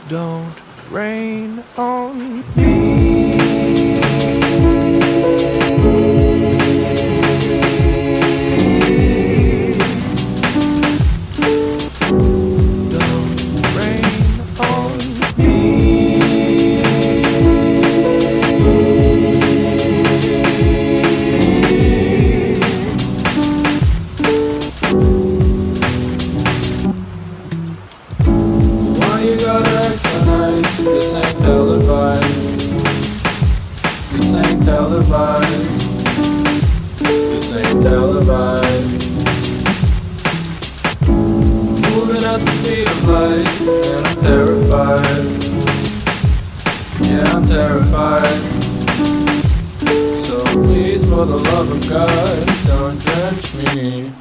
Don't rain on me. Don't rain on me. Why you gotta act so nice? This ain't televised. This ain't televised. This ain't televised. Moving at the speed of light, and I'm terrified. Yeah, I'm terrified. So please, for the love of God, don't drench me.